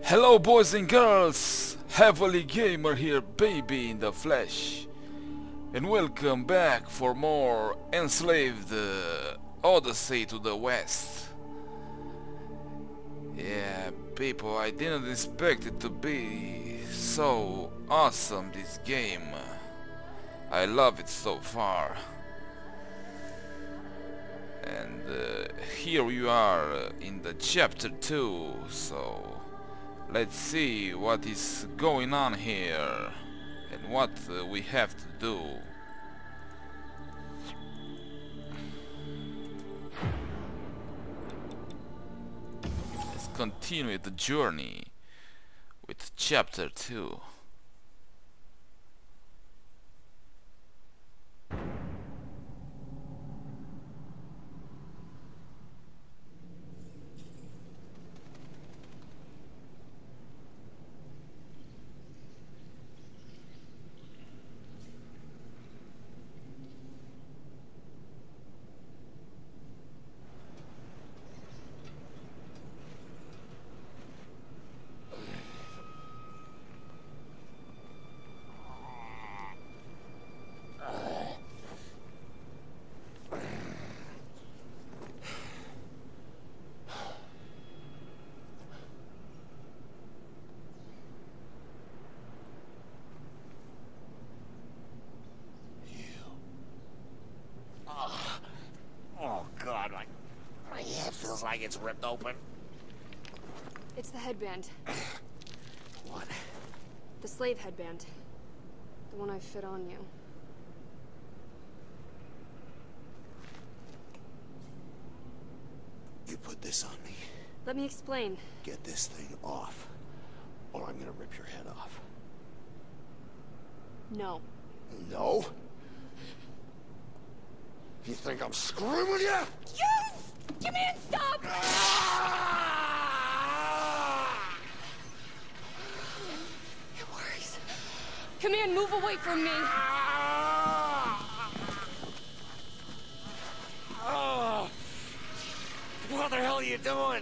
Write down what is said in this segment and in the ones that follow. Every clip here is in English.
Hello boys and girls, HeavilyGamer here, baby in the flesh, and welcome back for more Enslaved Odyssey to the West. Yeah, people, I didn't expect it to be so awesome, this game. I love it so far. And here we are in the chapter 2, so let's see what is going on here and what we have to do. Let's continue the journey with chapter 2. Oh God, my head feels like it's ripped open. It's the headband. What? The slave headband. The one I fit on you. You put this on me. Let me explain. Get this thing off, or I'm gonna rip your head off. No. No? You think I'm screwing with you? Yes! You man, stop! It works. Command, move away from me. Oh. What the hell are you doing?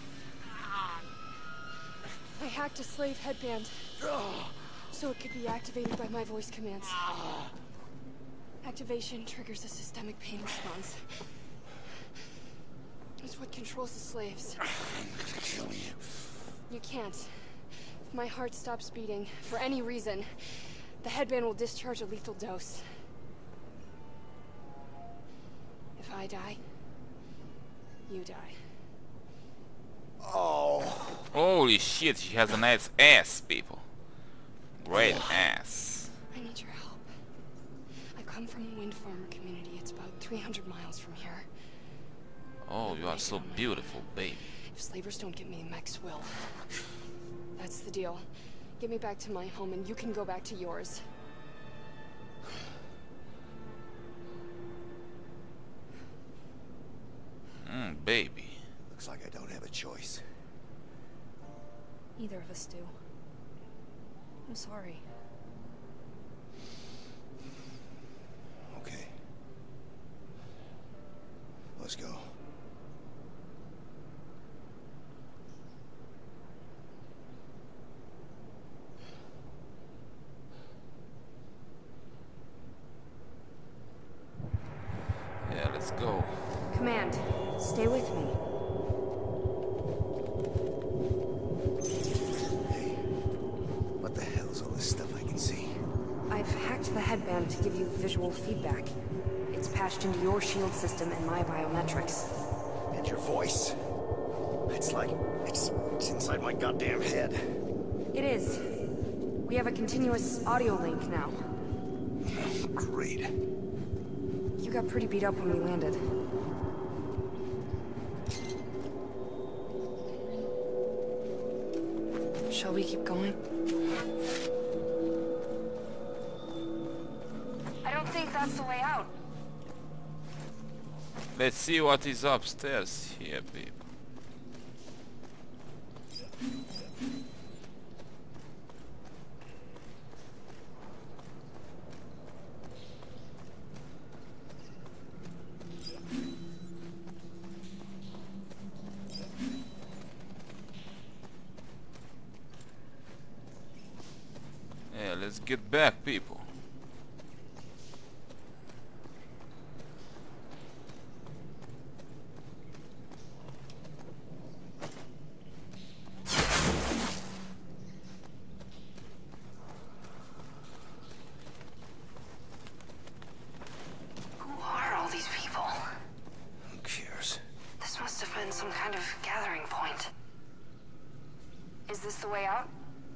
I hacked a slave headband, so it could be activated by my voice commands. Activation triggers a systemic pain response. It's what controls the slaves. I'm gonna kill you. You can't. If my heart stops beating, for any reason, the headband will discharge a lethal dose. If I die, you die. Oh. Holy shit, she has a nice ass, people. Great ass. I need your help. I come from a wind farmer community. It's about 300 miles from here. Oh, you are so beautiful, baby. If slavers don't get me, Mex will. That's the deal. Get me back to my home and you can go back to yours. Baby. Looks like I don't have a choice. Neither of us do. I'm sorry. Okay. Let's go. Yeah, let's go. Command, stay with me. Hey, what the hell's all this stuff I can see? I've hacked the headband to give you visual feedback. It's patched into your shield system and my biometrics. And your voice? It's like, it's inside my goddamn head. It is. We have a continuous audio link now. Great. You got pretty beat up when we landed. Shall we keep going? I don't think that's the way out. Let's see what is upstairs here, people. Let's get back, people. Who are all these people? Who cares? This must have been some kind of gathering point. Is this the way out?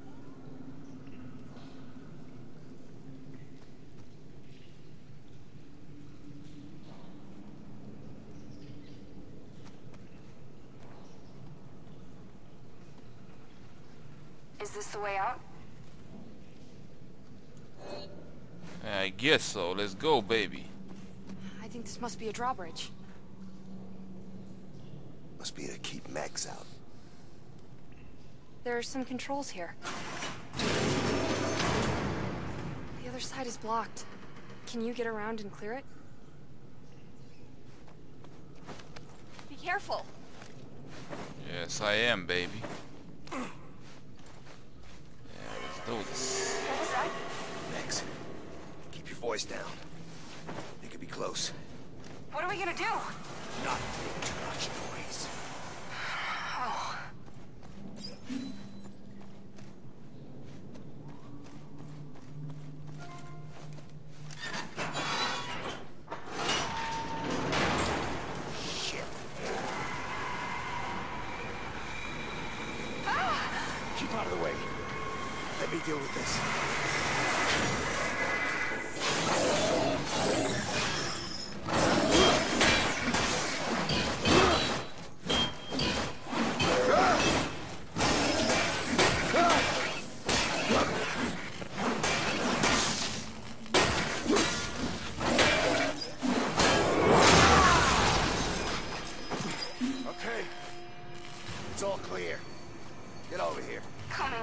Is this the way out? I guess so. Let's go, baby. I think this must be a drawbridge. Must be to keep Max out. There are some controls here. The other side is blocked. Can you get around and clear it? Be careful. Yes, I am, baby. Yeah, let's do this. What was that? Max, keep your voice down. They could be close. What are we gonna do? Not make too much noise. Oh. Shit. Keep out of the way. Let me deal with this. Okay. It's all clear. Get over here. Coming.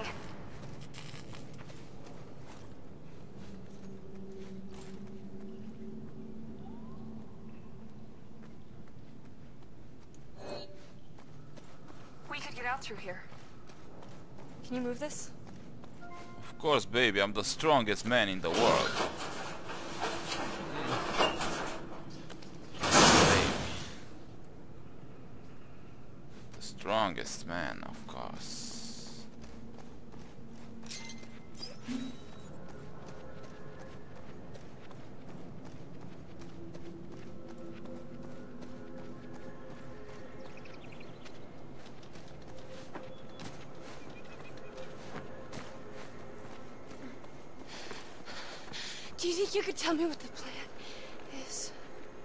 We could get out through here. Can you move this? Of course, baby. I'm the strongest man in the world. Baby. The strongest man, of course. Do you think you could tell me what the plan is?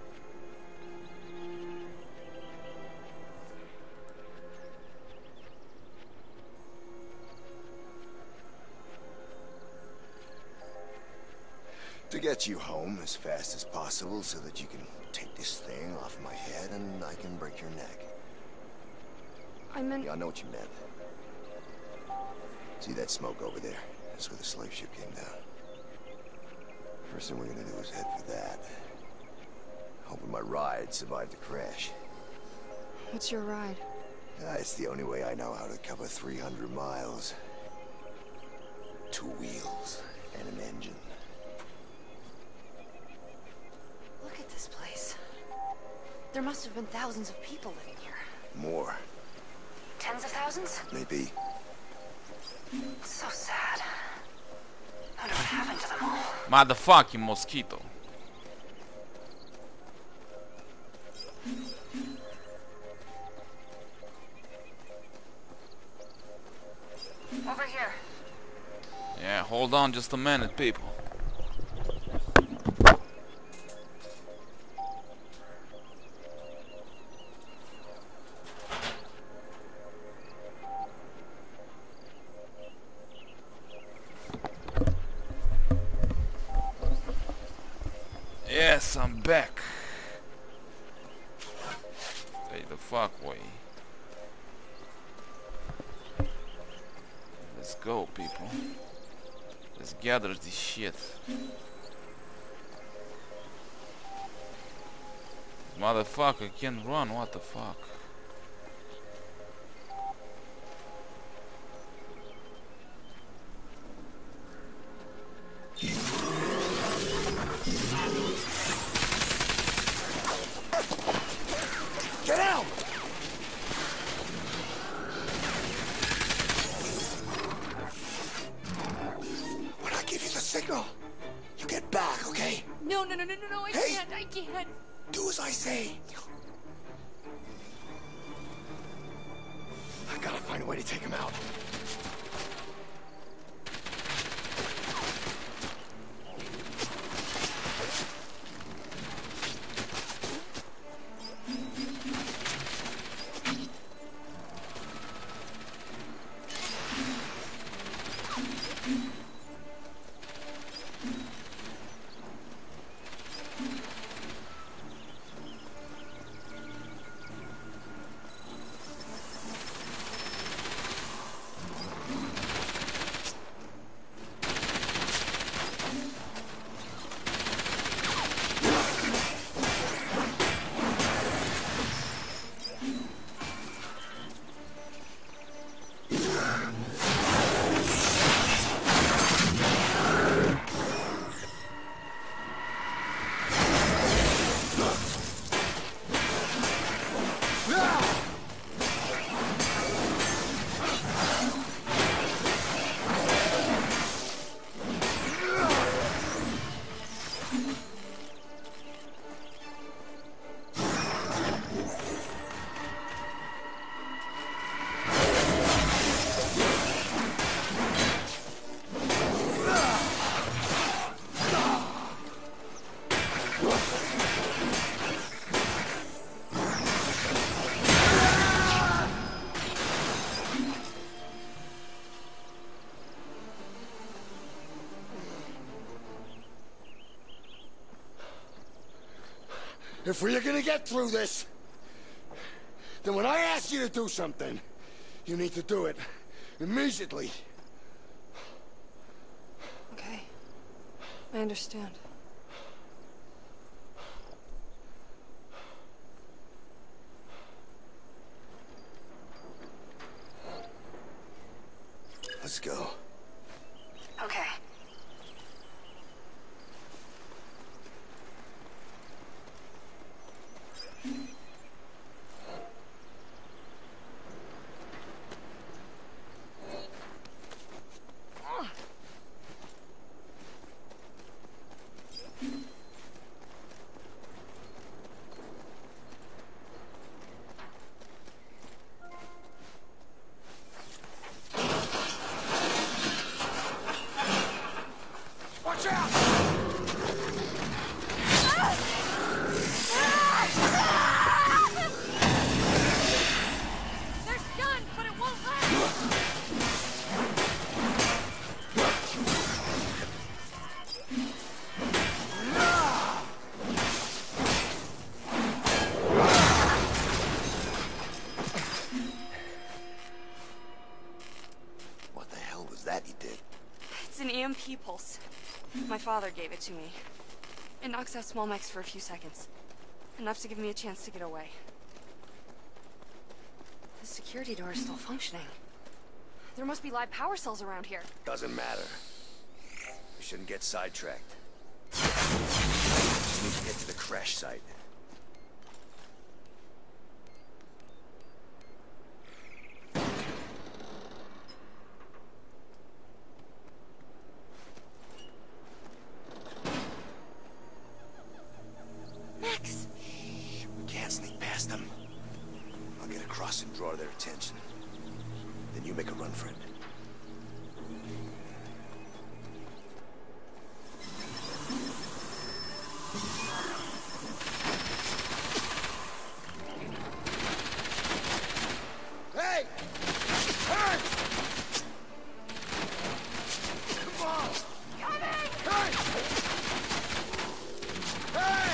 To get you home as fast as possible so that you can take this thing off my head and I can break your neck. I meant... Yeah, I know what you meant. See that smoke over there? That's where the slave ship came down. First thing we're gonna do is head for that. Hoping my ride survived the crash. What's your ride? It's the only way I know how to cover 300 miles. 2 wheels and an engine. Look at this place. There must have been thousands of people living here. More. Tens of thousands? Maybe. It's so sad. I wonder what happened to them all. Motherfucking mosquito. Over here. Yeah, hold on just a minute, people. Yes, I'm back. Stay the fuck away. Let's go, people. Let's gather this shit. Motherfucker can't run, what the fuck? I say. I gotta find a way to take him out. If we're gonna get through this, then when I ask you to do something, you need to do it immediately. Okay. I understand. Let's go. Okay. It's an EMP pulse. My father gave it to me. It knocks out small mechs for a few seconds. Enough to give me a chance to get away. The security door is still functioning. There must be live power cells around here. Doesn't matter. We shouldn't get sidetracked. Just need to get to the crash site. Max! We can't sneak past them. I'll get across and draw their attention. Then you make a run for it. Hey! Hey! Come on! Coming! Hey! Hey!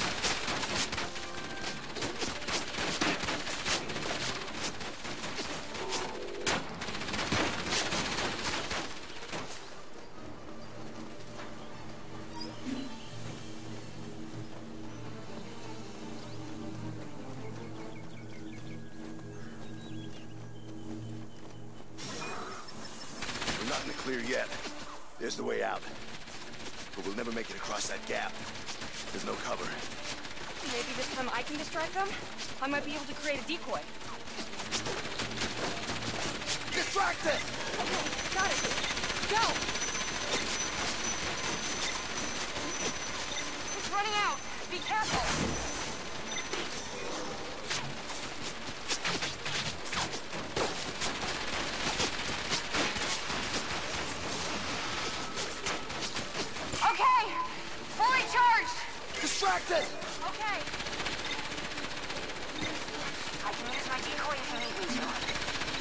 We're not in the clear yet. There's the way out. But we'll never make it across that gap. There's no cover. Maybe this time I can distract them? I might be able to create a decoy. Distract it! Okay, got it. Go! It's running out. Be careful. it! Okay. I can use my decoy if you need me to.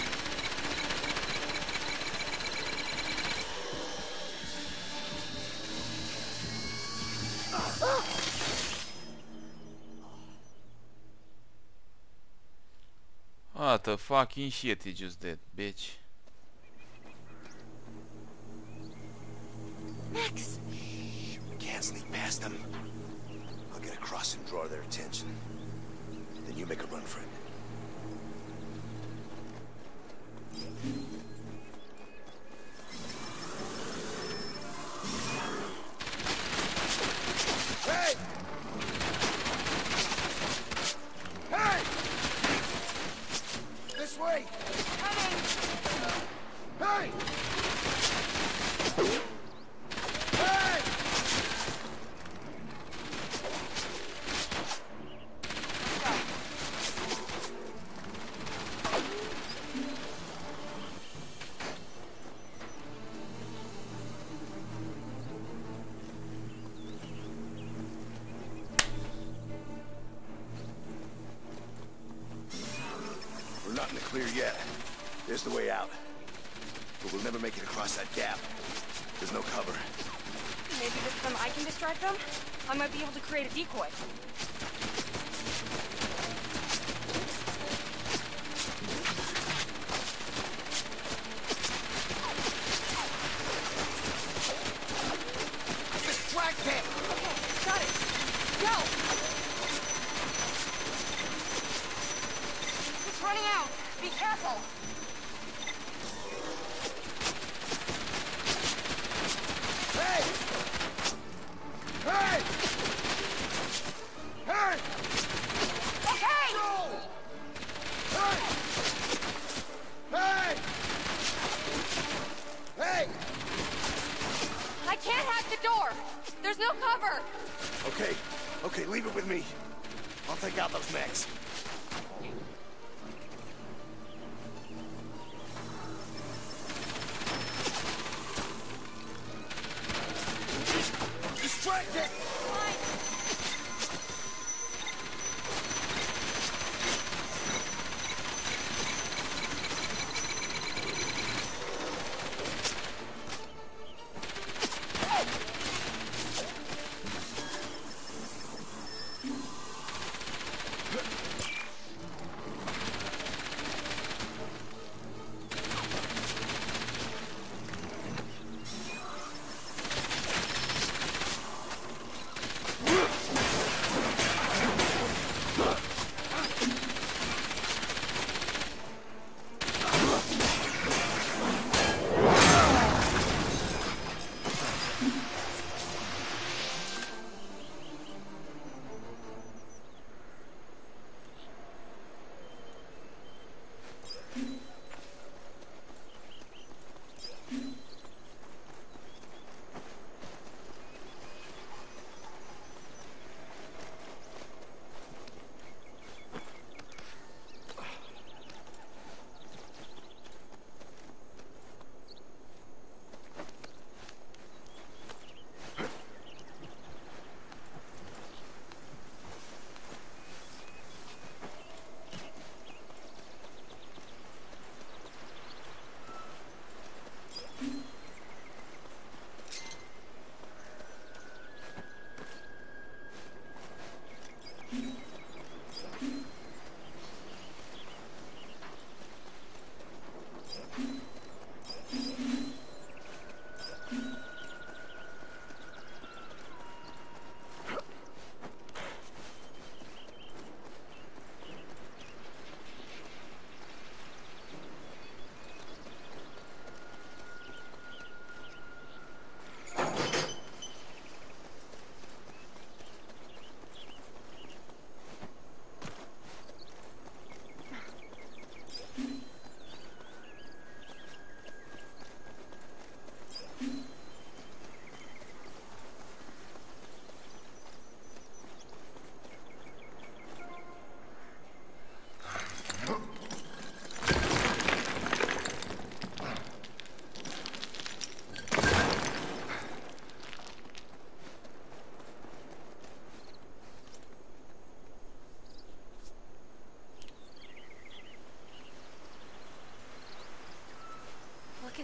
What the fucking shit he just did, bitch. Max! We can't sneak past them. I'll get across and draw their attention. Then you make a run for it. Hey! Hey! This way! Coming! Hey! Hey! We're not in the clear yet. There's the way out. But we'll never make it across that gap. There's no cover. Maybe this time I can distract them? I might be able to create a decoy. Distract him! Okay, got it. Go! It's running out. Be careful. Hey! Hey! Hey! Okay! Hey! Hey! Hey! I can't hack the door. There's no cover. Okay, okay, leave it with me. I'll take out those mechs. Distract it!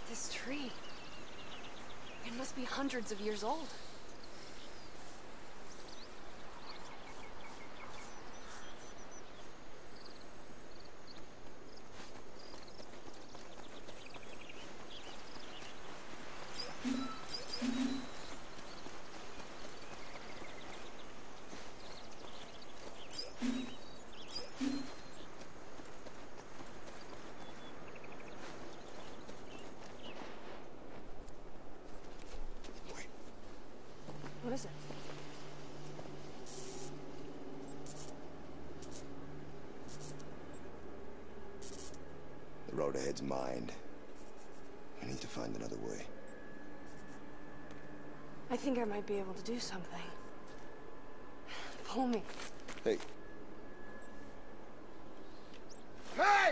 at this tree. It must be hundreds of years old. What is it? The road ahead's mined. We need to find another way. I think I might be able to do something. Pull me. Hey. Hey!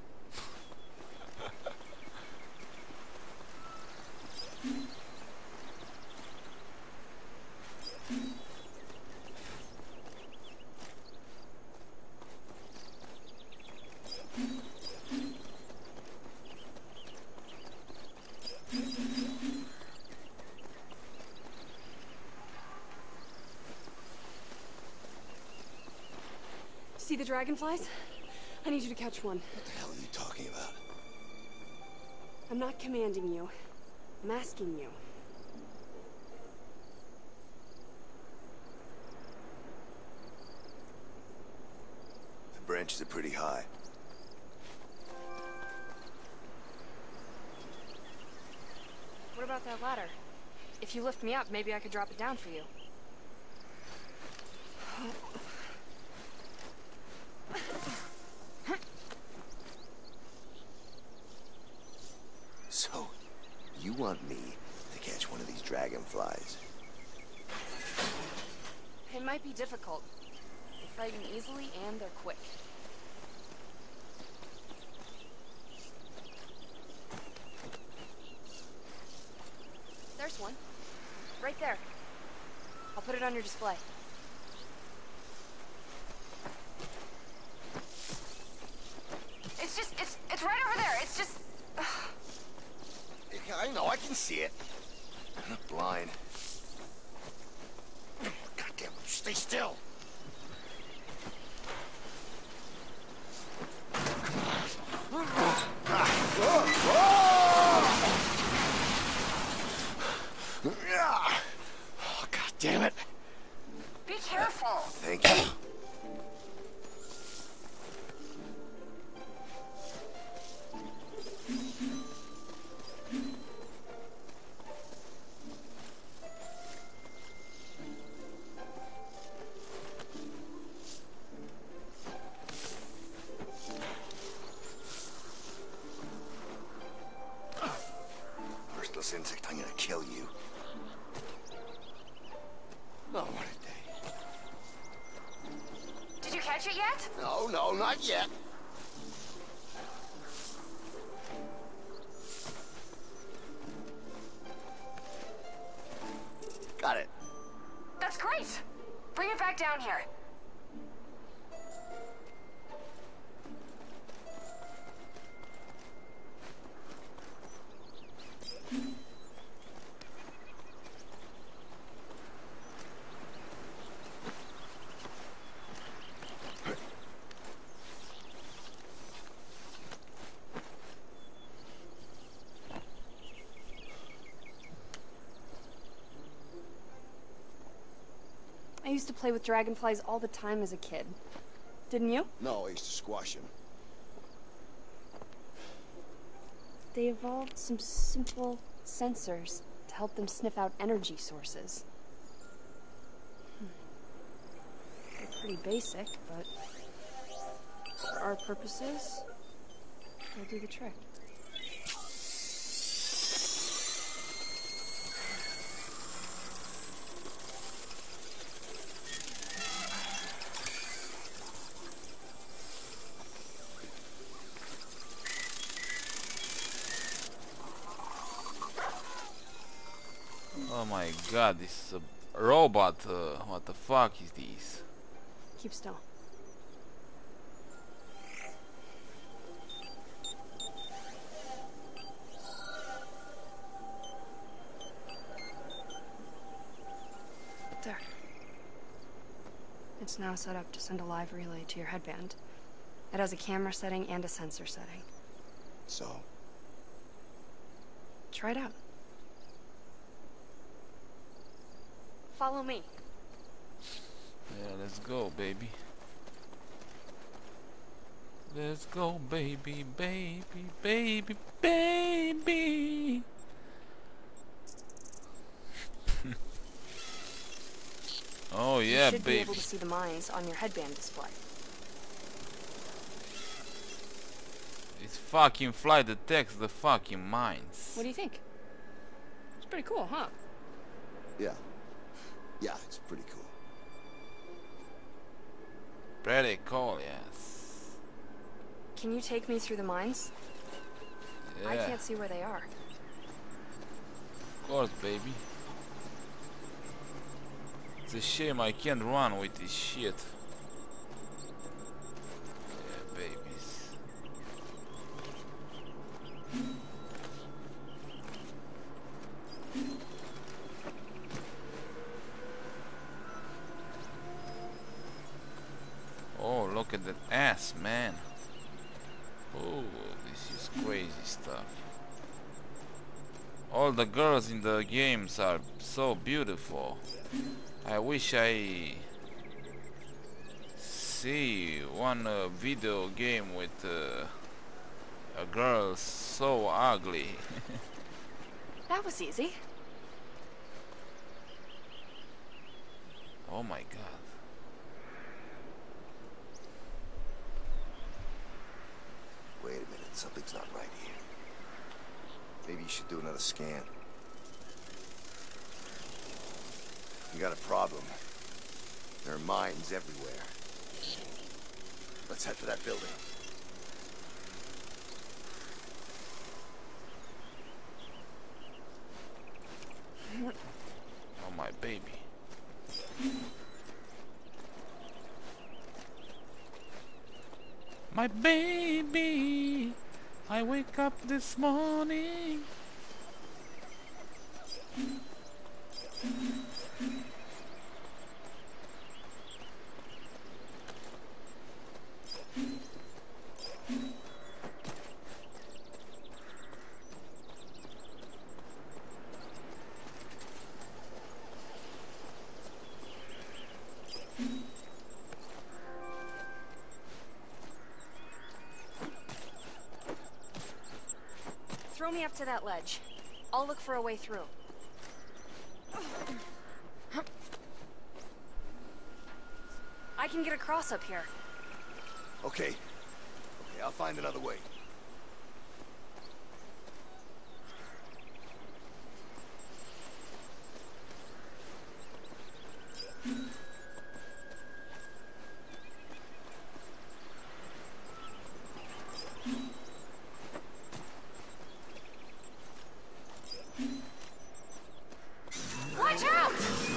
See the dragonflies? I need you to catch one. What the hell are you talking about? I'm not commanding you. I'm asking you. The branches are pretty high. What about that ladder? If you lift me up, maybe I could drop it down for you. So, you want me to catch one of these dragonflies? It might be difficult. They frighten easily and they're quick. There's one. Right there. I'll put it on your display. It's right over there. It's just... I know, I can see it. I'm not blind. Goddamn, stay still. Oh, God damn it. Be careful. Thank you. Merciless insect, I'm gonna kill you. Oh, what a day. Did you catch it yet? No, not yet. Got it. That's great. Bring it back down here. I used to play with dragonflies all the time as a kid. Didn't you? No, I used to squash him. They evolved some simple sensors to help them sniff out energy sources. They're pretty basic, but for our purposes, they'll do the trick. Oh my god, this is a robot. What the fuck is this? Keep still. is now set up to send a live relay to your headband. It has a camera setting and a sensor setting. So? Try it out. Follow me. Yeah, let's go, baby. Let's go, baby, baby, baby, baby. Oh yeah, you should be baby. able to see the mines on your headband display. This fucking flight detects the fucking mines. What do you think? It's pretty cool, huh? Yeah. Yeah, it's pretty cool. Pretty cool, yes. Can you take me through the mines? Yeah, I can't see where they are. of course, baby. It's a shame I can't run with this shit. Yeah, babies. Oh, look at that ass, man. Oh, this is crazy stuff. All the girls in the games are so beautiful. I wish I see one video game with a girl so ugly. That was easy. Oh my god. Wait a minute, something's not right here. Maybe you should do another scan. You got a problem. There are mines everywhere. Let's head for that building. Oh my baby. My baby, I wake up this morning. Throw me up to that ledge. I'll look for a way through. I can get across up here. Okay. Okay, I'll find another way. Watch out!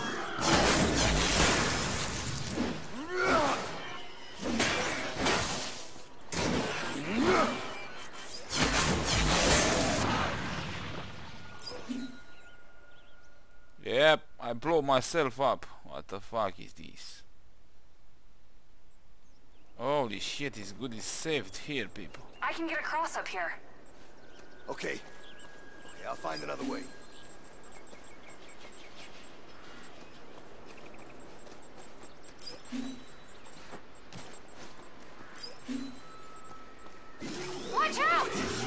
Yep, I blew myself up. What the fuck is this? Holy shit, this good is saved here, people. I can get across up here. Okay. Okay, I'll find another way. Watch out!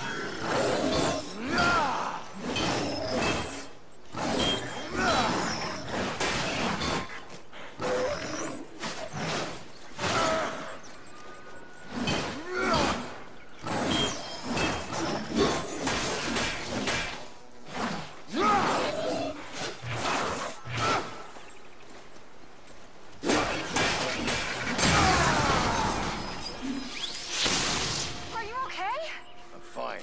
Are you okay? I'm fine.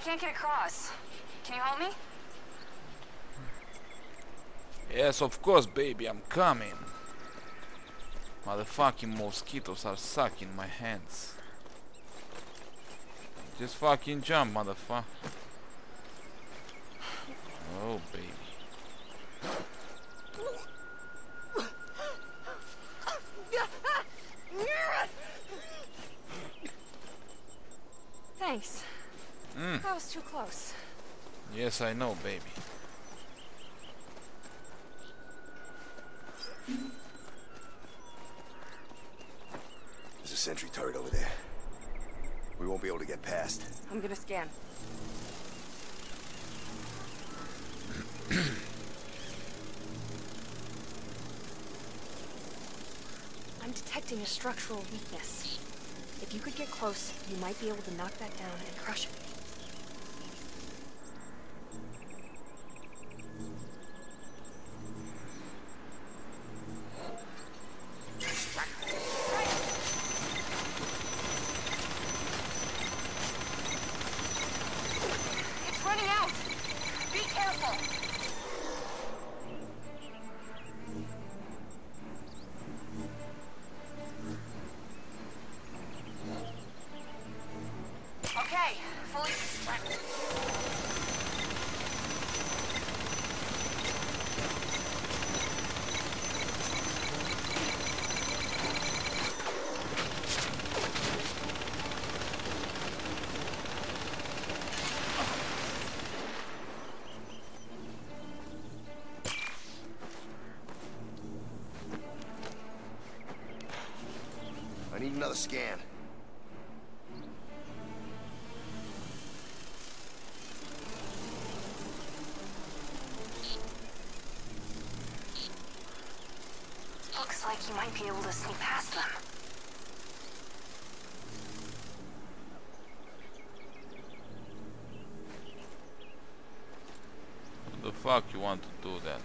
can't get across. Can you help me? Yes, of course, baby, I'm coming. Motherfucking mosquitoes are sucking my hands. Just fucking jump, motherfucker. Oh, baby. Thanks. That was too close. Yes, I know, baby. There's a sentry turret over there. We won't be able to get past. I'm gonna scan. I'm detecting a structural weakness. If you could get close, you might be able to knock that down and crush it. It's running out. Be careful. Okay, fully. I need another scan. Looks like you might be able to sneak past them. What the fuck you want to do that?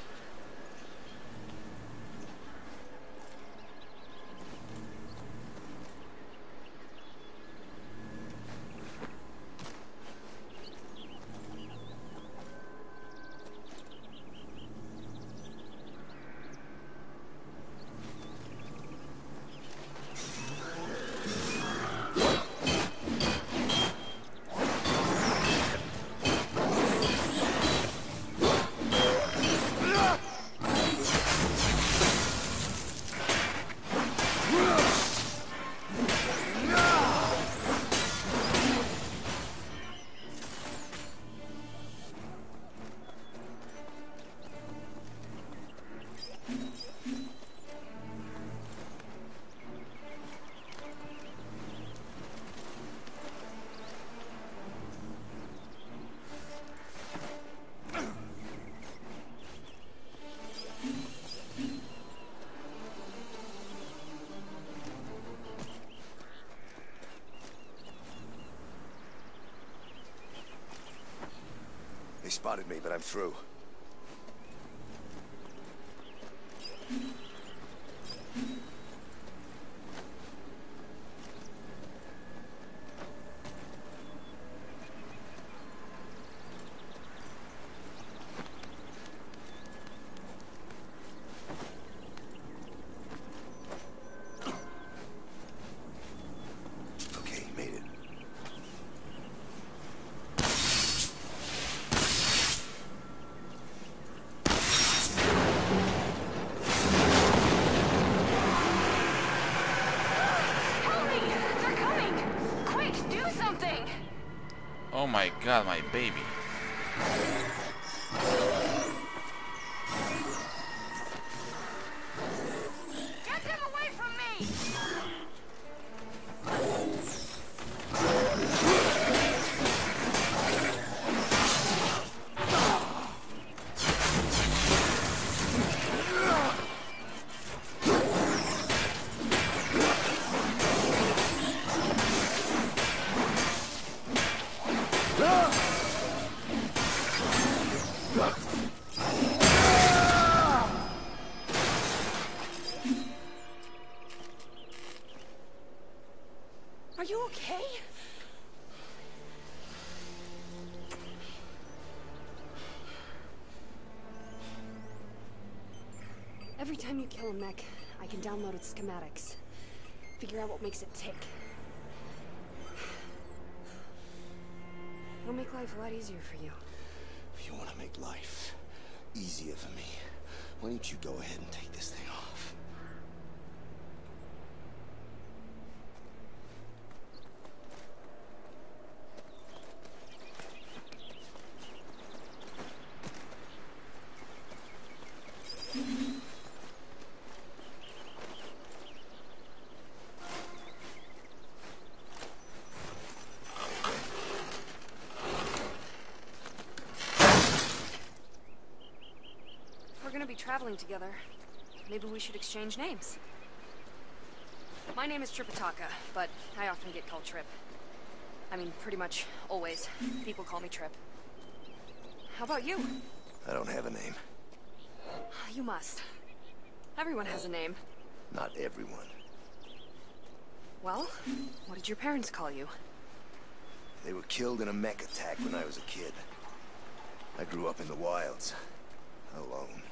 They spotted me, but I'm through. Okay, made it. Oh my god, my baby. Get them away from me! Are you okay? Every time you kill a mech, I can download its schematics. Figure out what makes it tick. It'll make life a lot easier for you. If you want to make life easier for me, why don't you go ahead and take this thing off? Traveling together, maybe we should exchange names. My name is Tripitaka, but I often get called Trip. I mean, pretty much always. People call me Trip. How about you? I don't have a name. You must. Everyone has a name. Not everyone. Well, what did your parents call you? They were killed in a mech attack when I was a kid. I grew up in the wilds, alone.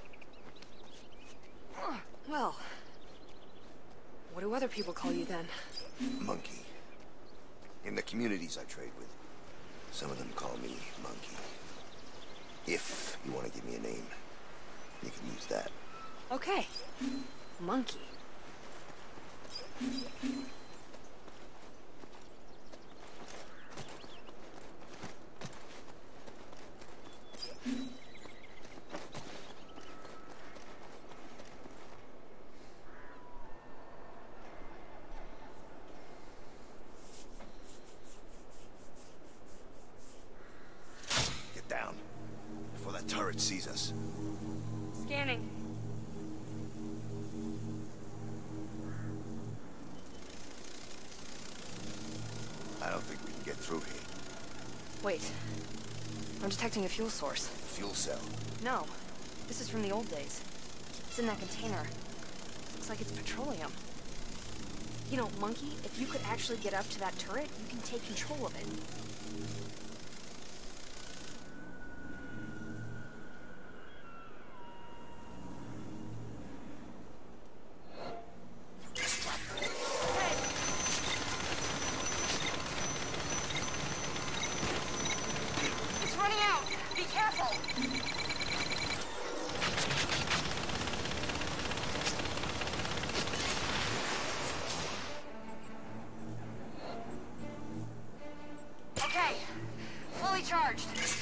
Well, what do other people call you then? Monkey. In the communities I trade with, some of them call me Monkey. If you want to give me a name, you can use that. Okay. Monkey. Turret sees us. Scanning. I don't think we can get through here. Wait. I'm detecting a fuel source. Fuel cell. No. This is from the old days. It's in that container. Looks like it's petroleum. You know, Monkey, if you could actually get up to that turret, you can take control of it. Charged.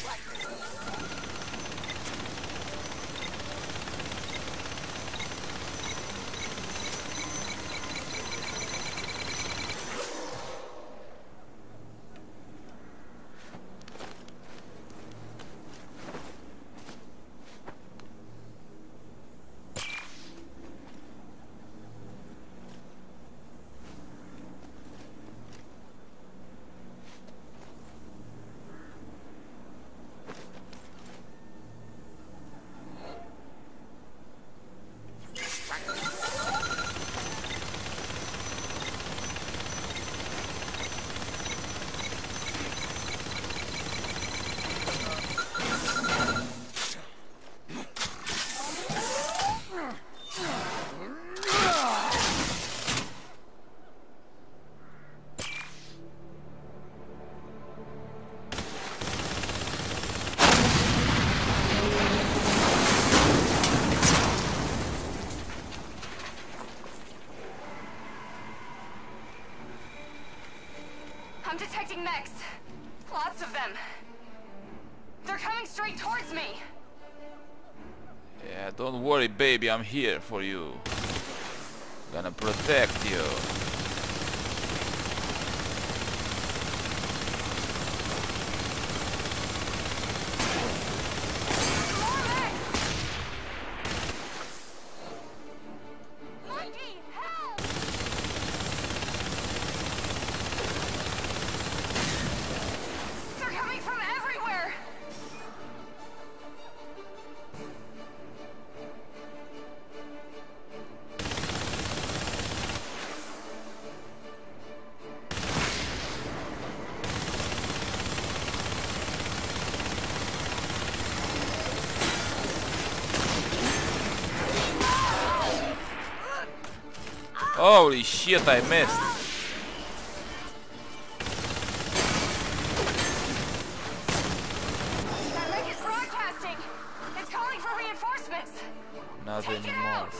I'm detecting mechs. Lots of them. They're coming straight towards me. Yeah, don't worry, baby, I'm here for you. Gonna protect you. Holy shit, I missed. That wreck is broadcasting. It's calling for reinforcements. Not Take it anymore. out.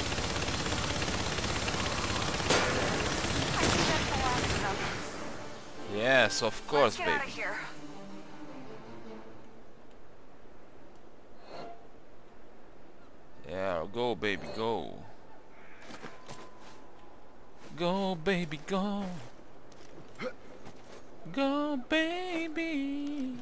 I think that's the last of them. Yes, of course, Let's get out baby. of here. Yeah, go, baby, go. Go, baby, go. Go, baby.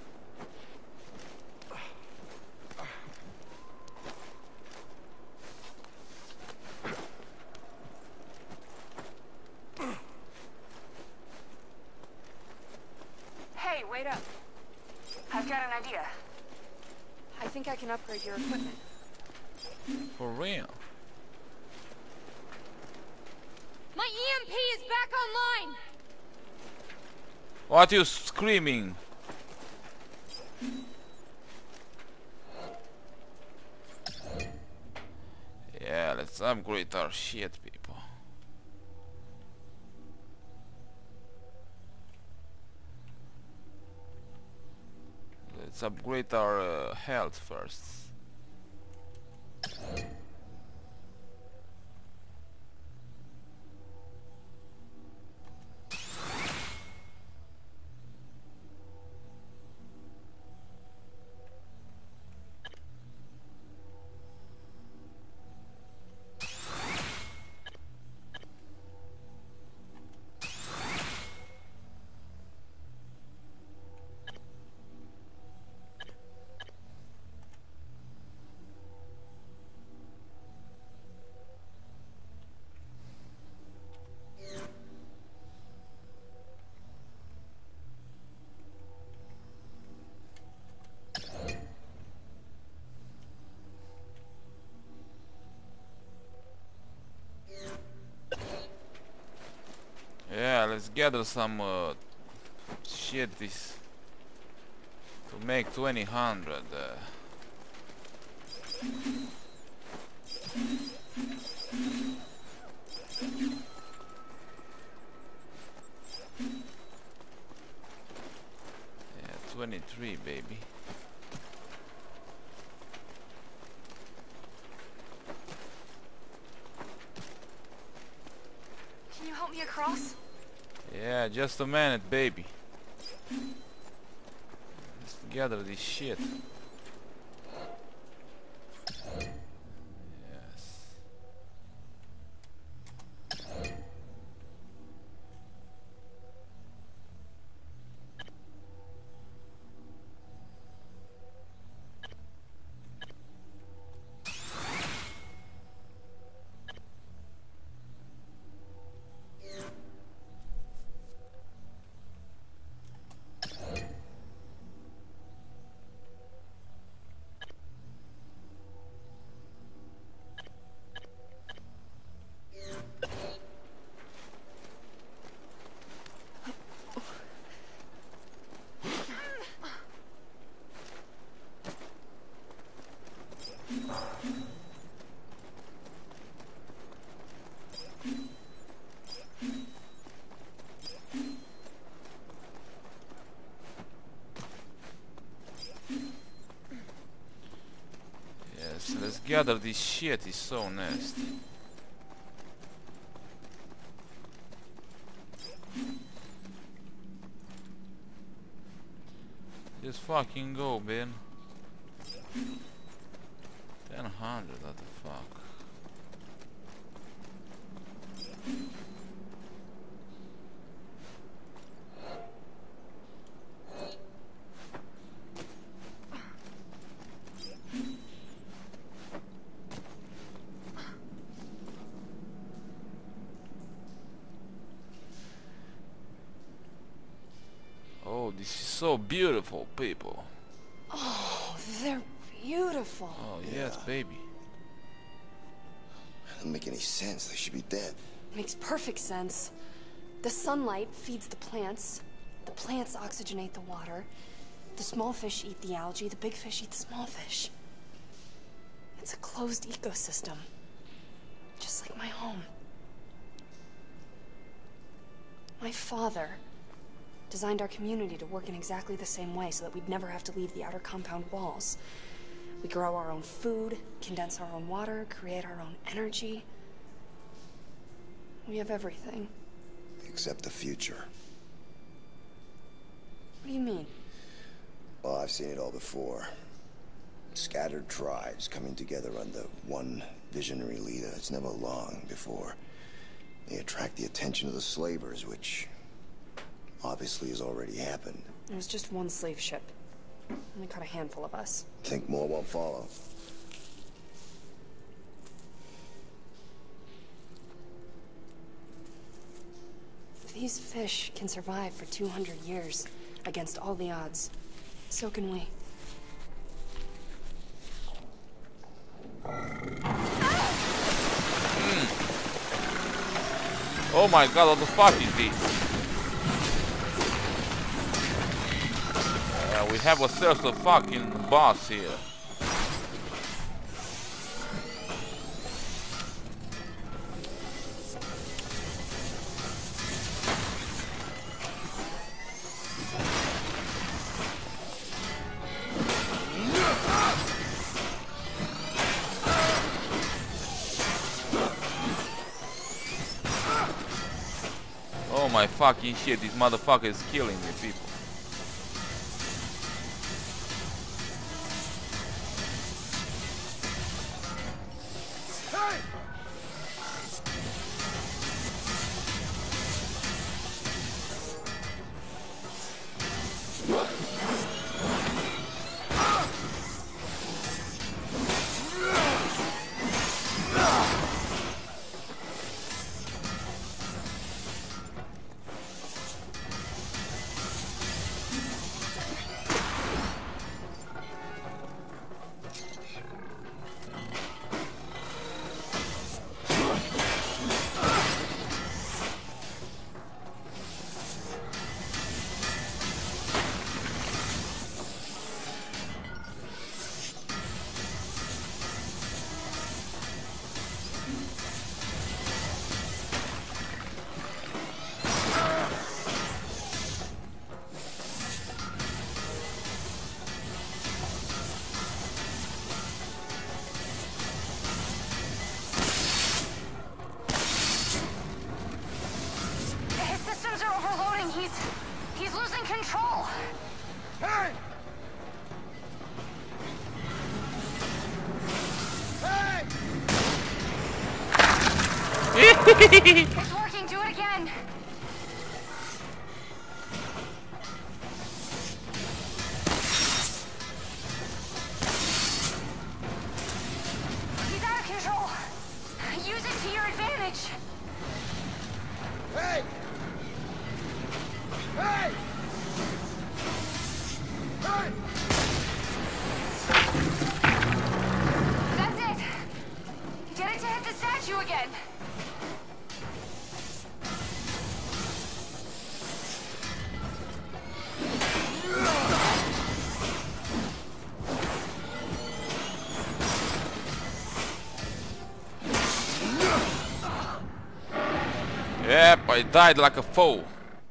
Hey, wait up. I've got an idea. I think I can upgrade your equipment. For real. My EMP is back online! What you screaming? Yeah, let's upgrade our shit, people. Let's upgrade our health first. Yeah, let's gather some shit this to make 2000. Yeah, 23, baby. Can you help me across? Yeah, just a minute, baby. Let's gather this shit. Yes. Yes, let's gather this shit, it's so nasty. Just fucking go, Ben. 1000, what the fuck? Oh, this is so beautiful, people. Oh, they're beautiful. Oh, yes, baby. Doesn't make any sense. They should be dead. Makes perfect sense. The sunlight feeds the plants oxygenate the water, the small fish eat the algae, the big fish eat the small fish. It's a closed ecosystem. Just like my home. My father designed our community to work in exactly the same way so that we'd never have to leave the outer compound walls. We grow our own food, condense our own water, create our own energy. We have everything. Except the future. What do you mean? Well, I've seen it all before. Scattered tribes coming together under one visionary leader. It's never long before they attract the attention of the slavers, which obviously has already happened. It was just one slave ship. Only caught a handful of us. Think more won't follow. If these fish can survive for 200 years against all the odds, so can we. Oh my god, what the fuck is this? We have ourselves a fucking boss here. Oh my fucking shit, this motherfucker is killing me, people. He's losing control. Hey! Hey! It's working. Do it again. He's out of control. Use it to your advantage. Hey! Hey! Hey! That's it. Get it to hit the statue again. Yep, I died like a fool.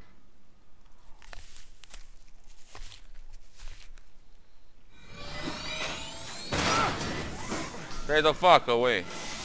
Stay the fuck away.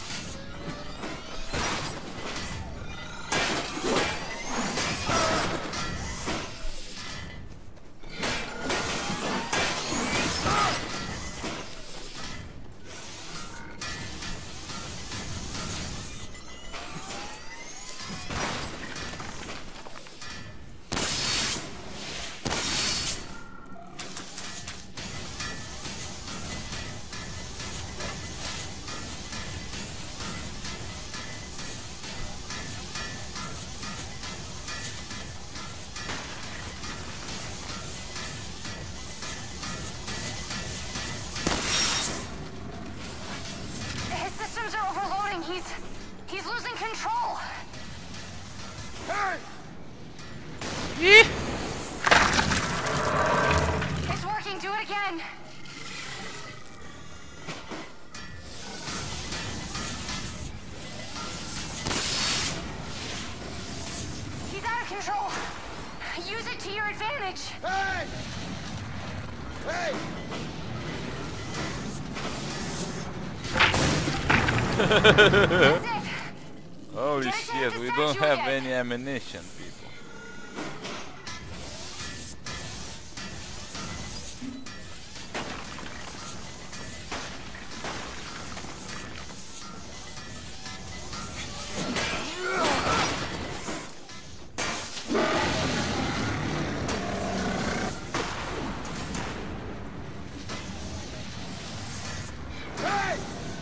He's losing control. Hey! Yeah. It's working. Do it again. He's out of control. Use it to your advantage. Hey! Hey! That's it. Holy Get it down shit, to we don't statue have again. any ammunition, people. Hey!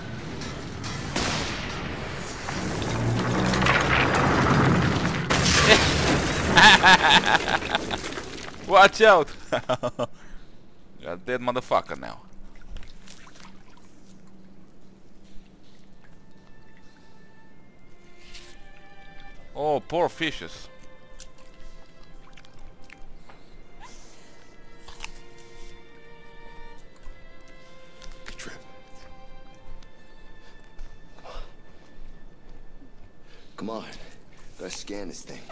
Watch out! You're a dead motherfucker now. Oh, poor fishes. Trip. Come on. Gotta scan this thing.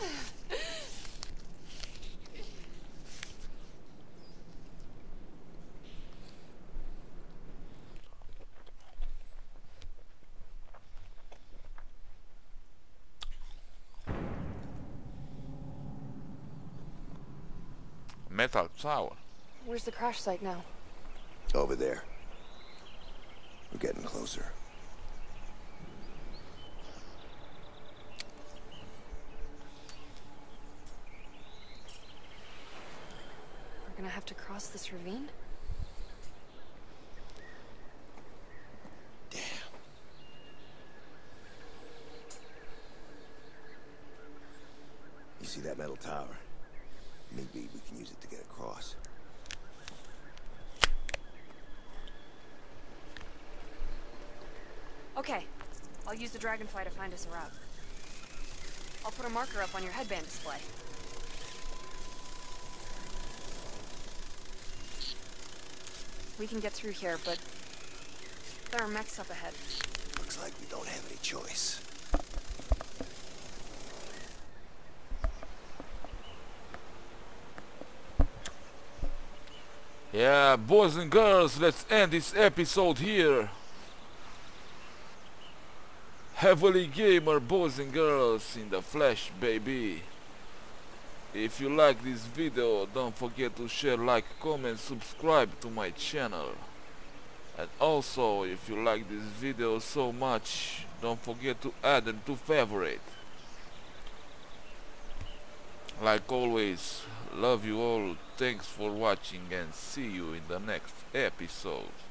Metal tower. Where's the crash site now? Over there. We're getting closer. We're gonna have to cross this ravine? Damn. You see that metal tower? Maybe we can use it to get across. Okay, I'll use the dragonfly to find us a route. I'll put a marker up on your headband display. We can get through here, but there are mechs up ahead. Looks like we don't have any choice. Yeah, boys and girls, let's end this episode here. HeavilyGamer, boys and girls, in the flesh, baby. If you like this video, don't forget to share, like, comment, subscribe to my channel. And also, if you like this video so much, don't forget to add them to favorite. Like always, love you all, thanks for watching and see you in the next episode.